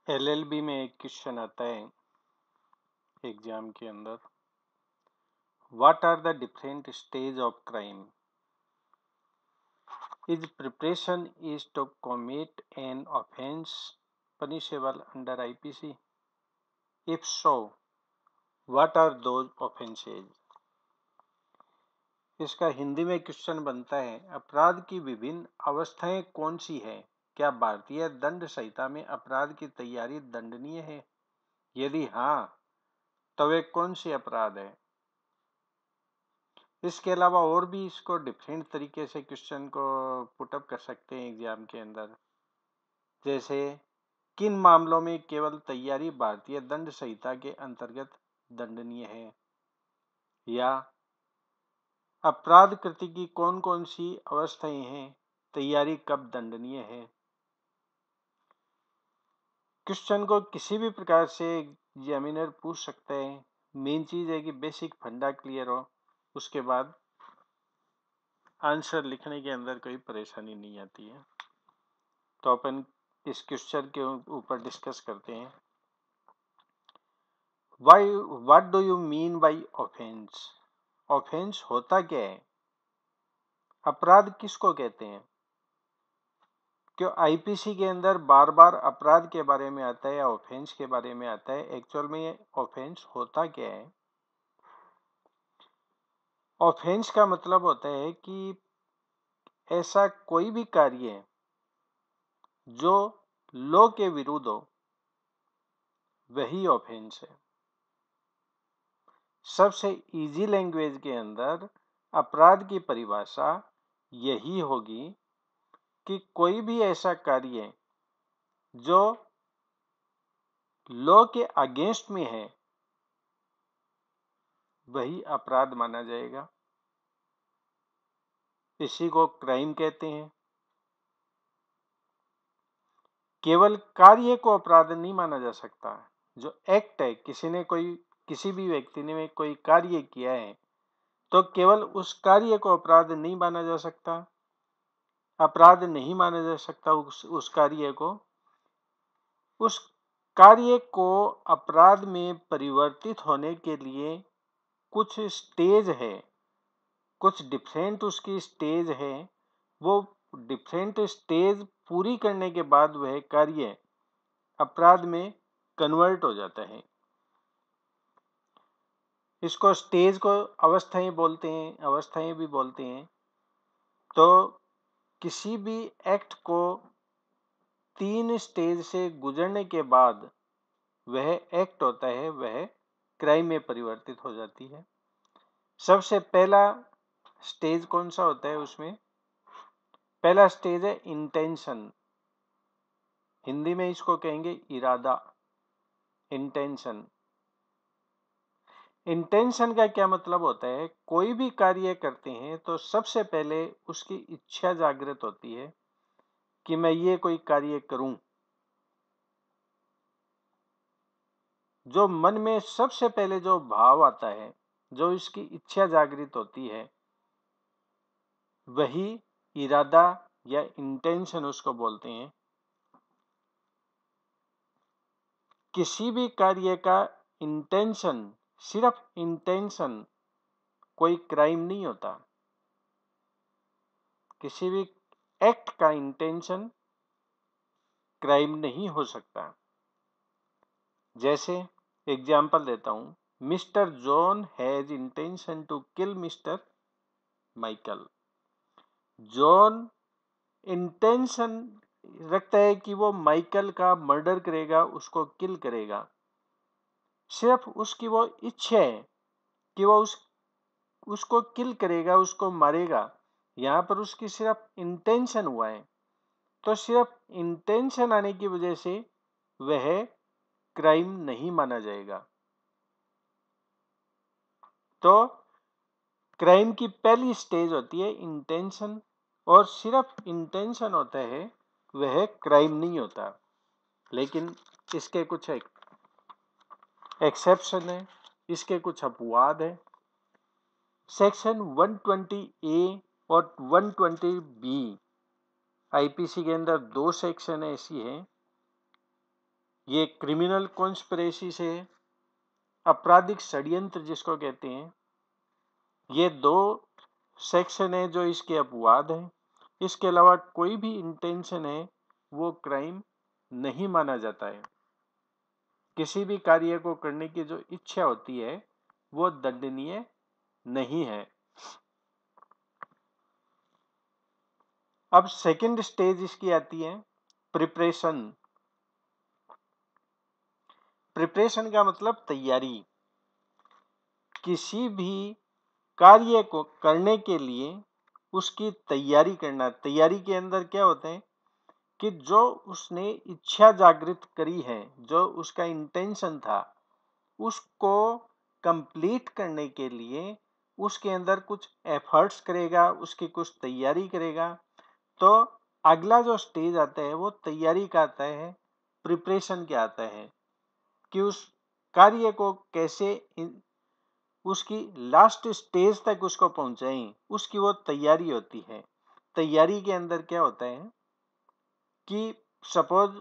LLB में एक question आता है एग्जाम के अंदर, what are the different stage of crime? Is preparation is to commit an offence punishable under IPC? If so, what are those offenses? इसका हिंदी में question बनता है, अपराध की विभिन्न अवस्थाएं कौन सी है? क्या भारतीय दंड संहिता में अपराध की तैयारी दंडनीय है? यदि हाँ, तो वे कौन सी अपराध है? इसके अलावा और भी इसको डिफरेंट तरीके से क्वेश्चन को पुटअप कर सकते हैं एग्जाम के अंदर, जैसे किन मामलों में केवल तैयारी भारतीय दंड संहिता के अंतर्गत दंडनीय है, या अपराध कृति की कौन कौन सी अवस्थाएं हैं, तैयारी कब दंडनीय है। क्वेश्चन को किसी भी प्रकार से एग्जामिनर पूछ सकता है। मेन चीज है कि बेसिक फंडा क्लियर हो, उसके बाद आंसर लिखने के अंदर कोई परेशानी नहीं आती है। तो अपन इस क्वेश्चन के ऊपर डिस्कस करते हैं। What do you mean by offence? Offence होता क्या है? अपराध किसको कहते हैं? क्यों आईपीसी के अंदर बार बार अपराध के बारे में आता है या ऑफेंस के बारे में आता है? एक्चुअल में ये ऑफेंस होता क्या है? ऑफेंस का मतलब होता है कि ऐसा कोई भी कार्य है जो लॉ के विरुद्ध हो, वही ऑफेंस है। सबसे इजी लैंग्वेज के अंदर अपराध की परिभाषा यही होगी कि कोई भी ऐसा कार्य जो लॉ के अगेंस्ट में है, वही अपराध माना जाएगा। इसी को क्राइम कहते हैं। केवल कार्य को अपराध नहीं माना जा सकता। जो एक्ट है, किसी भी व्यक्ति ने कोई कार्य किया है, तो केवल उस कार्य को अपराध नहीं माना जा सकता। अपराध नहीं माना जा सकता उस कार्य को। उस कार्य को अपराध में परिवर्तित होने के लिए कुछ स्टेज है, कुछ डिफरेंट उसकी स्टेज है। वो डिफरेंट स्टेज पूरी करने के बाद वह कार्य अपराध में कन्वर्ट हो जाता है। इसको स्टेज को अवस्थाएं बोलते हैं, अवस्थाएं भी बोलते हैं। तो किसी भी एक्ट को 3 स्टेज से गुजरने के बाद वह एक्ट होता है, वह क्राइम में परिवर्तित हो जाती है। सबसे पहला स्टेज कौन सा होता है? उसमें पहला स्टेज है इंटेंशन। हिंदी में इसको कहेंगे इरादा, इंटेंशन। इंटेंशन का क्या मतलब होता है? कोई भी कार्य करते हैं तो सबसे पहले उसकी इच्छा जागृत होती है कि मैं ये कोई कार्य करूं। जो मन में सबसे पहले जो भाव आता है, जो इसकी इच्छा जागृत होती है, वही इरादा या इंटेंशन उसको बोलते हैं। किसी भी कार्य का इंटेंशन, सिर्फ इंटेंशन, कोई क्राइम नहीं होता। किसी भी एक्ट का इंटेंशन क्राइम नहीं हो सकता। जैसे एग्जाम्पल देता हूं, mister John has intention to kill mister Michael. John intention रखता है कि वो माइकल का मर्डर करेगा, उसको किल करेगा। सिर्फ उसकी वो इच्छा है कि वो उसको किल करेगा, उसको मारेगा। यहां पर उसकी सिर्फ इंटेंशन हुआ है। तो सिर्फ इंटेंशन आने की वजह से वह क्राइम नहीं माना जाएगा। तो क्राइम की पहली स्टेज होती है इंटेंशन, और सिर्फ इंटेंशन होता है, वह क्राइम नहीं होता। लेकिन इसके कुछ एक्सेप्शन है, इसके कुछ अपवाद है। सेक्शन 120A और 120B आईपीसी के अंदर 2 सेक्शन ऐसी हैं। ये क्रिमिनल कॉन्स्पिरेसी से, आपराधिक षड्यंत्र जिसको कहते हैं, ये 2 सेक्शन है जो इसके अपवाद हैं। इसके अलावा कोई भी इंटेंशन है वो क्राइम नहीं माना जाता है। किसी भी कार्य को करने की जो इच्छा होती है वो दंडनीय नहीं है। अब सेकंड स्टेज इसकी आती है प्रिपरेशन। प्रिपरेशन का मतलब तैयारी। किसी भी कार्य को करने के लिए उसकी तैयारी करना। तैयारी के अंदर क्या होता है कि जो उसने इच्छा जागृत करी है, जो उसका इंटेंशन था, उसको कंप्लीट करने के लिए उसके अंदर कुछ एफर्ट्स करेगा, उसकी कुछ तैयारी करेगा। तो अगला जो स्टेज आता है वो तैयारी का आता है, प्रिपरेशन क्या आता है कि उस कार्य को कैसे उसकी लास्ट स्टेज तक उसको पहुंचाएं, उसकी वो तैयारी होती है। तैयारी के अंदर क्या होता है कि सपोज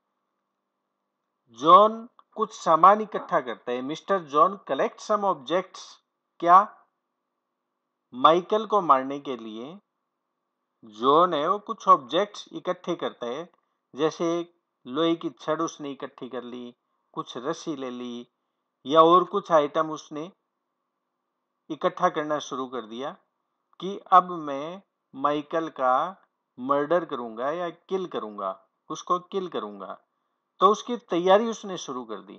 जॉन कुछ सामान इकट्ठा करता है। Mister John collect some objects. क्या? माइकल को मारने के लिए जॉन है वो कुछ ऑब्जेक्ट्स इकट्ठे करता है। जैसे लोहे की छड़ उसने इकट्ठी कर ली, कुछ रस्सी ले ली, या और कुछ आइटम उसने इकट्ठा करना शुरू कर दिया कि अब मैं माइकल का मर्डर करूंगा या किल करूंगा, उसको किल करूंगा। तो उसकी तैयारी उसने शुरू कर दी।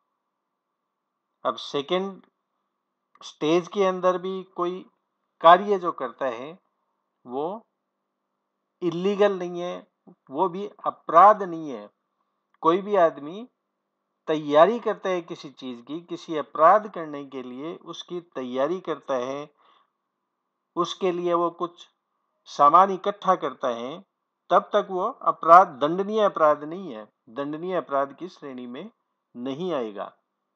अब सेकेंड स्टेज के अंदर भी कोई कार्य जो करता है वो इलीगल नहीं है, वो भी अपराध नहीं है। कोई भी आदमी तैयारी करता है किसी चीज की, किसी अपराध करने के लिए उसकी तैयारी करता है, उसके लिए वो कुछ सामान इकट्ठा करता है, तब तक वो अपराध दंडनीय अपराध नहीं है, दंडनीय अपराध की श्रेणी में नहीं आएगा।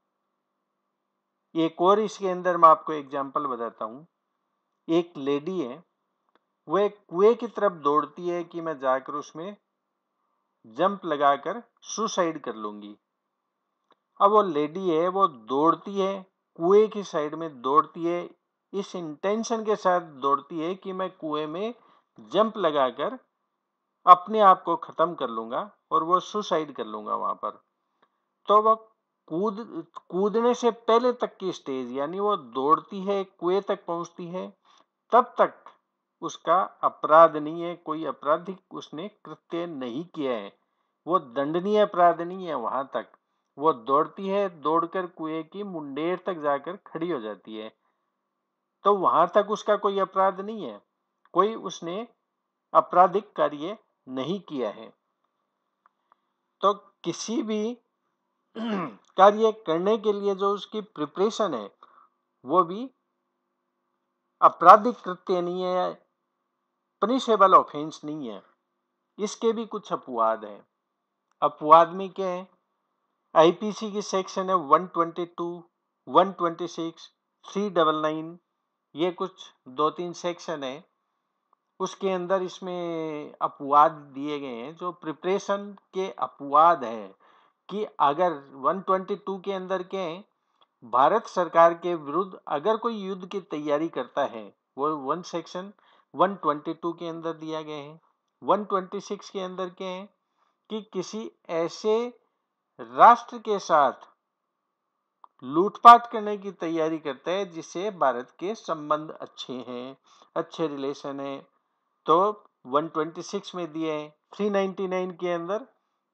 एक और इसके अंदर मैं आपको एग्जांपल बताता हूं। एक लेडी है, वो एक कुएं की तरफ दौड़ती है कि मैं जाकर उसमें जंप लगाकर सुसाइड कर लूंगी। अब वो लेडी है वो दौड़ती है, कुएं की साइड में दौड़ती है, इस इंटेंशन के साथ दौड़ती है कि मैं कुएं में जंप लगाकर अपने आप को खत्म कर लूंगा और वो सुसाइड कर लूंगा वहां पर। तो वो कूद कूदने से पहले तक की स्टेज, यानी वो दौड़ती है, कुएं तक पहुंचती है, तब तक उसका अपराध नहीं है, कोई आपराधिक उसने कृत्य नहीं किया है, वो दंडनीय अपराध नहीं है। वहां तक वो दौड़ती है, दौड़कर कुएं की मुंडेर तक जाकर खड़ी हो जाती है, तो वहां तक उसका कोई अपराध नहीं है, कोई उसने आपराधिक कार्य नहीं किया है। तो किसी भी कार्य करने के लिए जो उसकी प्रिपरेशन है वो भी आपराधिक कृत्य नहीं है, पनिशेबल ऑफेंस नहीं है। इसके भी कुछ अपवाद हैं। अपवाद में क्या है? आईपीसी की सेक्शन है 122, 126, 399, ये कुछ 2-3 सेक्शन है। उसके अंदर इसमें अपवाद दिए गए हैं जो प्रिपरेशन के अपवाद हैं कि अगर 122 के अंदर क्या है, भारत सरकार के विरुद्ध अगर कोई युद्ध की तैयारी करता है, वो वन सेक्शन 122 के अंदर दिया गया है। 126 के अंदर क्या है कि किसी ऐसे राष्ट्र के साथ लूटपाट करने की तैयारी करता है जिससे भारत के संबंध अच्छे हैं, अच्छे रिलेशन है, तो 126 में दिए हैं। 399 के अंदर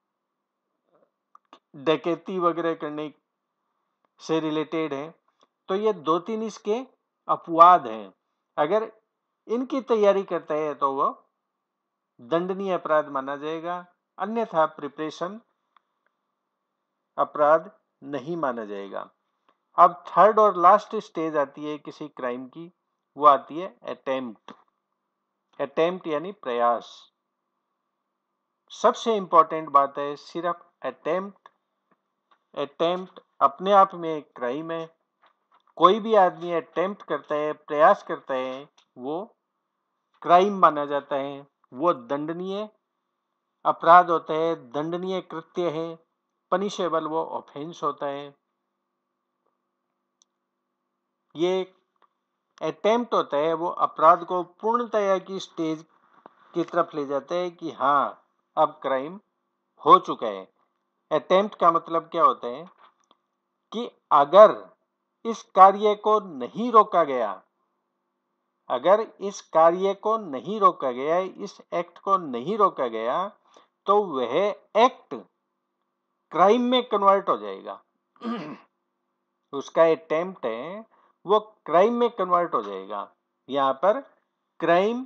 डकैती वगैरह करने से रिलेटेड है। तो ये 2-3 इसके अपवाद हैं। अगर इनकी तैयारी करता है तो वो दंडनीय अपराध माना जाएगा, अन्यथा प्रिपरेशन अपराध नहीं माना जाएगा। अब थर्ड और लास्ट स्टेज आती है किसी क्राइम की, वो आती है अटेम्प्ट। अटेम्प्ट यानी प्रयास। सबसे इंपॉर्टेंट बात है, सिर्फ अटेम्प्ट, अटेम्प्ट अपने आप में एक क्राइम है। कोई भी आदमी अटेम्प्ट करता है, प्रयास करता है, वो क्राइम माना जाता है, वो दंडनीय अपराध होता है, दंडनीय कृत्य है। पनिशेबल वो ऑफेंस होता है। ये अटेम्प्ट होता है वो अपराध को पूर्णतया की स्टेज की तरफ ले जाता है कि हाँ अब क्राइम हो चुका है। अटेम्प्ट का मतलब क्या होता है कि अगर इस कार्य को नहीं रोका गया, अगर इस कार्य को नहीं रोका गया, इस एक्ट को नहीं रोका गया, तो वह एक्ट क्राइम में कन्वर्ट हो जाएगा। उसका अटेम्प्ट है वो क्राइम में कन्वर्ट हो जाएगा। यहां पर क्राइम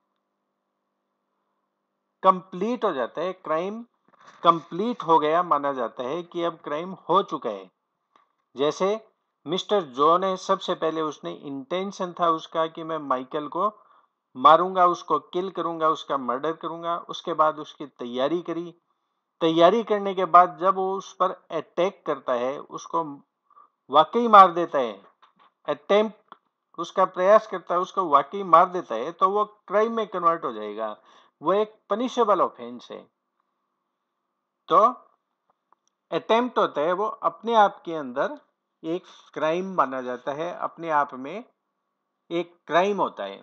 कंप्लीट हो जाता है, क्राइम कंप्लीट हो गया माना जाता है कि अब क्राइम हो चुका है। जैसे मिस्टर जॉन है, सबसे पहले उसने इंटेंशन था उसका कि मैं माइकल को मारूंगा, उसको किल करूंगा, उसका मर्डर करूंगा। उसके बाद उसकी तैयारी करी, तैयारी करने के बाद जब वो उस पर अटैक करता है, उसको वाकई मार देता है, अटेम्प्ट उसका प्रयास करता है, उसको वाकई मार देता है, तो वो क्राइम में कन्वर्ट हो जाएगा, वो एक पनिशेबल ऑफेंस है। तो अटेम्प्ट होता है वो अपने आप के अंदर एक क्राइम माना जाता है, अपने आप में एक क्राइम होता है।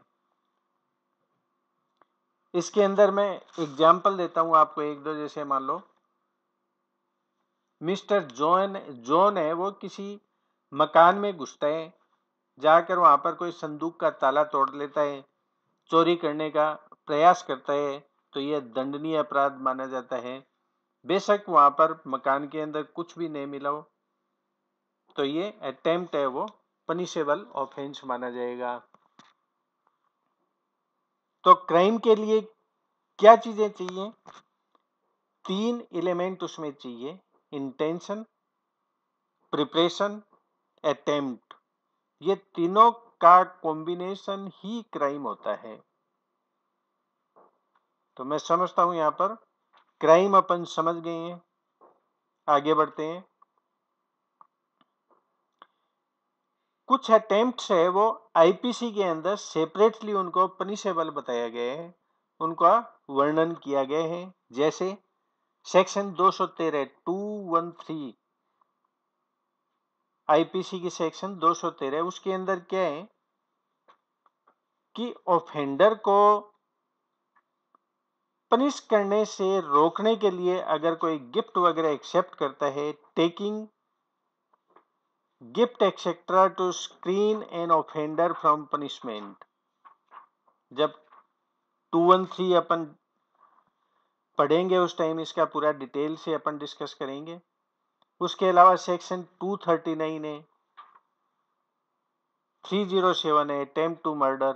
इसके अंदर मैं एग्जाम्पल देता हूं आपको एक दो। जैसे मान लो मिस्टर जॉन है वो किसी मकान में घुसता है, जाकर वहां पर कोई संदूक का ताला तोड़ लेता है, चोरी करने का प्रयास करता है, तो यह दंडनीय अपराध माना जाता है। बेशक वहां पर मकान के अंदर कुछ भी नहीं मिला हो, तो ये अटेम्प्ट है वो पनिशेबल ऑफेंस माना जाएगा। तो क्राइम के लिए क्या चीजें चाहिए? 3 एलिमेंट उसमें चाहिए: इंटेंशन, प्रिपरेशन, अटेम्प्ट। ये तीनों का कॉम्बिनेशन ही क्राइम होता है। तो मैं समझता हूं यहां पर क्राइम अपन समझ गए हैं। आगे बढ़ते हैं। कुछ अटेम्प्ट्स है वो आईपीसी के अंदर सेपरेटली उनको पनिशेबल बताया गया है, उनका वर्णन किया गया है। जैसे सेक्शन 213 213 आईपीसी की सेक्शन 213, उसके अंदर क्या है कि ऑफेंडर को पनिश करने से रोकने के लिए अगर कोई गिफ्ट वगैरह एक्सेप्ट करता है, taking gift etcetera to screen an offender from punishment. जब 213 अपन पढ़ेंगे उस टाइम इसका पूरा डिटेल से अपन डिस्कस करेंगे। उसके अलावा सेक्शन 239 है, 307 है अटेम्प्ट टू मर्डर,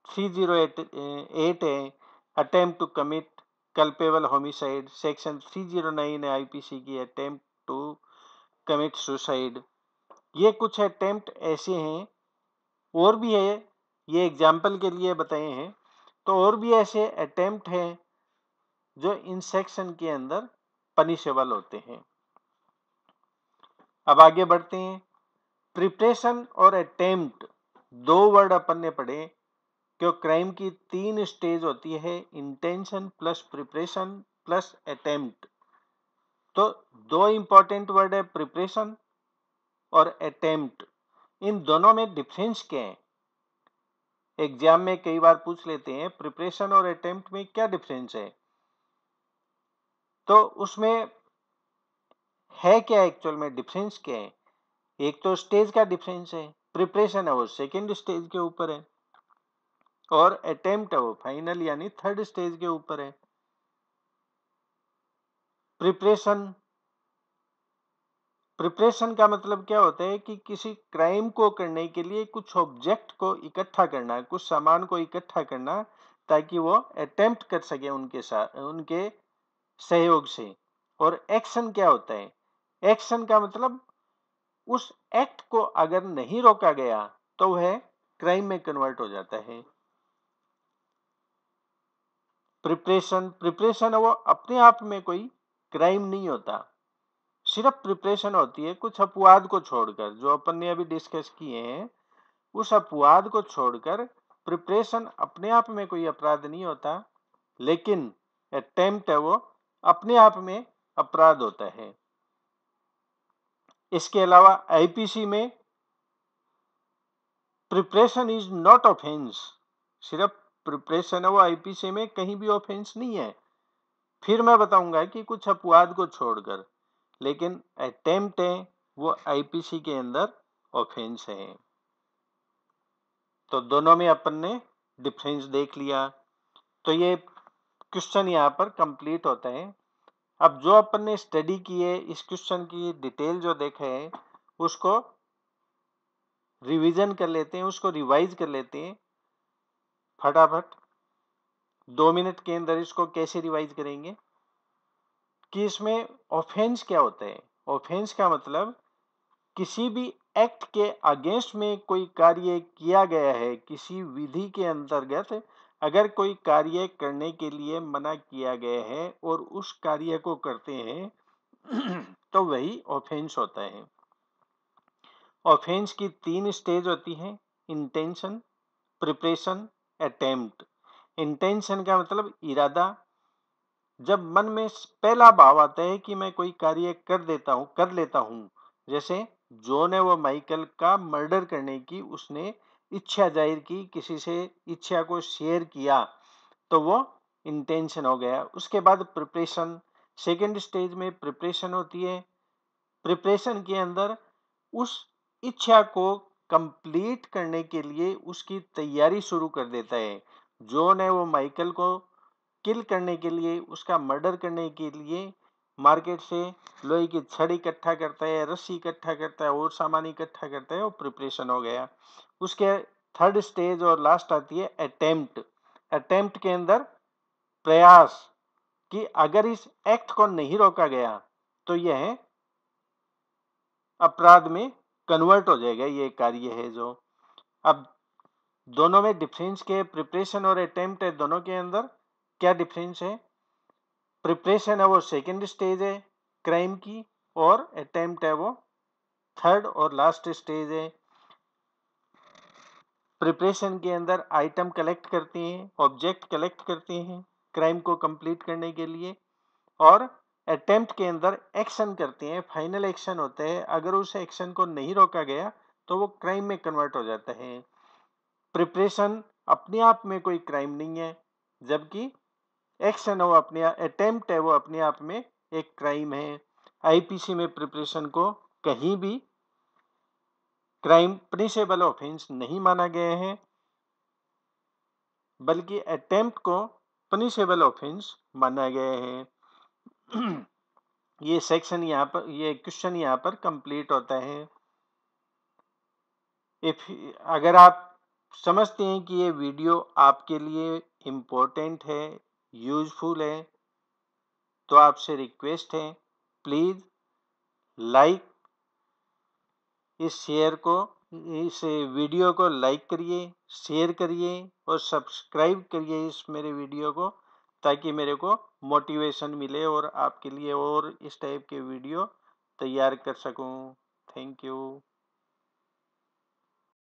308 है attempt to commit culpable homicide, section 309 है आईपीसी की अटेम्प्ट टू कमिट सुसाइड। ये कुछ अटेम्प्ट ऐसे हैं, और भी है, ये एग्जाम्पल के लिए बताए हैं। तो और भी ऐसे अटेम्प्ट हैं जो इन सेक्शन के अंदर पनिशेबल होते हैं। अब आगे बढ़ते हैं। प्रिपरेशन और अटेम्प्ट, दो वर्ड अपन ने पढ़े। क्यों क्राइम की 3 स्टेज होती है: intention plus preparation plus attempt. तो दो इंपॉर्टेंट वर्ड है, प्रिपरेशन और अटेम्प्ट। इन दोनों में डिफरेंस क्या है? एग्जाम में कई बार पूछ लेते हैं प्रिपरेशन और अटेम्प्ट में क्या डिफरेंस है। तो उसमें है क्या, एक्चुअल में डिफरेंस क्या है? एक तो स्टेज का डिफरेंस है, प्रिपरेशन है वो सेकेंड स्टेज के ऊपर है, और अटेम्प्ट है वो फाइनल यानी थर्ड स्टेज के ऊपर है। प्रिपरेशन प्रिपरेशन का मतलब क्या होता है कि किसी क्राइम को करने के लिए कुछ ऑब्जेक्ट को इकट्ठा करना, कुछ सामान को इकट्ठा करना, ताकि वो अटेम्प्ट कर सके उनके साथ, उनके सहयोग से। और एक्शन क्या होता है? एक्शन का मतलब उस एक्ट को अगर नहीं रोका गया तो वह क्राइम में कन्वर्ट हो जाता है। प्रिपरेशन वो अपने आप में कोई क्राइम नहीं होता, सिर्फ प्रिपरेशन होती है कुछ अपवाद को छोड़कर, जो अपन ने अभी डिस्कस किए हैं उस अपवाद को छोड़कर प्रिपरेशन अपने आप में कोई अपराध नहीं होता, लेकिन अटेम्प्ट है वो अपने आप में अपराध होता है। इसके अलावा आईपीसी में प्रिपरेशन इज नॉट ऑफेंस, सिर्फ प्रिपरेशन है वो आईपीसी में, कहीं भी ऑफेंस नहीं है। फिर मैं बताऊंगा कि कुछ अपवाद को छोड़कर, लेकिन अटेम्प्ट है वो आईपीसी के अंदर ऑफेंस है। तो दोनों में अपन ने डिफरेंस देख लिया। तो ये क्वेश्चन यहाँ पर कंप्लीट होता है। अब जो अपन ने स्टडी की है, इस क्वेश्चन की डिटेल जो देखे है, उसको रिवीजन कर लेते हैं, उसको रिवाइज कर लेते हैं फटाफट। 2 मिनट के अंदर इसको कैसे रिवाइज करेंगे कि इसमें ऑफेंस क्या होता है। ऑफेंस का मतलब किसी भी एक्ट के अगेंस्ट में कोई कार्य किया गया है, किसी विधि के अंतर्गत अगर कोई कार्य करने के लिए मना किया गया है और उस कार्य को करते हैं तो वही ऑफेंस होता है। ऑफेंस की 3 स्टेज होती है, इंटेंशन, प्रिपरेशन, अटेम्प्ट। इंटेंशन का मतलब इरादा, जब मन में पहला भाव आता है कि मैं कोई कार्य कर लेता हूं, जैसे जो ने वो माइकल का मर्डर करने की उसने इच्छा जाहिर की, किसी से इच्छा को शेयर किया, तो वो इंटेंशन हो गया। उसके बाद प्रिपरेशन, सेकेंड स्टेज में प्रिपरेशन होती है। प्रिपरेशन के अंदर उस इच्छा को कंप्लीट करने के लिए उसकी तैयारी शुरू कर देता है। जो ने वो माइकल को किल करने के लिए, उसका मर्डर करने के लिए मार्केट से लोहे की छड़ इकट्ठा करता है, रस्सी इकट्ठा करता है और सामान इकट्ठा करता है, वो प्रिपरेशन हो गया। उसके थर्ड स्टेज और लास्ट आती है अटेम्प्ट। अटेम्प्ट के अंदर प्रयास, कि अगर इस एक्ट को नहीं रोका गया तो यह अपराध में कन्वर्ट हो जाएगा, ये कार्य है जो। अब दोनों में डिफरेंस के, प्रिपरेशन और अटेम्प्ट है, दोनों के अंदर क्या डिफरेंस है। प्रिपरेशन है वो सेकेंड स्टेज है क्राइम की, और अटेम्प्ट है वो थर्ड और लास्ट स्टेज है। प्रिपरेशन के अंदर आइटम कलेक्ट करते हैं, ऑब्जेक्ट कलेक्ट करते हैं क्राइम को कंप्लीट करने के लिए, और अटेम्प्ट के अंदर एक्शन करते हैं, फाइनल एक्शन होता है। अगर उस एक्शन को नहीं रोका गया तो वो क्राइम में कन्वर्ट हो जाता है। प्रिपरेशन अपने आप में कोई क्राइम नहीं है, जबकि एक्शन है वो अपने, अटेम्प्ट है वो अपने आप में एक क्राइम है। आईपीसी में प्रिपरेशन को कहीं भी क्राइम पनिशेबल ऑफेंस नहीं माना गया है, बल्कि अटेम्प्ट को पनिशेबल ऑफेंस माना गया है। ये सेक्शन यहाँ पर, ये क्वेश्चन यहाँ पर कंप्लीट होता है। अगर आप समझते हैं कि ये वीडियो आपके लिए इम्पोर्टेंट है, यूजफुल है, तो आपसे रिक्वेस्ट है, प्लीज लाइक इस वीडियो को लाइक करिए, शेयर करिए और सब्सक्राइब करिए इस मेरे वीडियो को, ताकि मेरे को मोटिवेशन मिले और आपके लिए और इस टाइप के वीडियो तैयार कर सकूं। Thank you.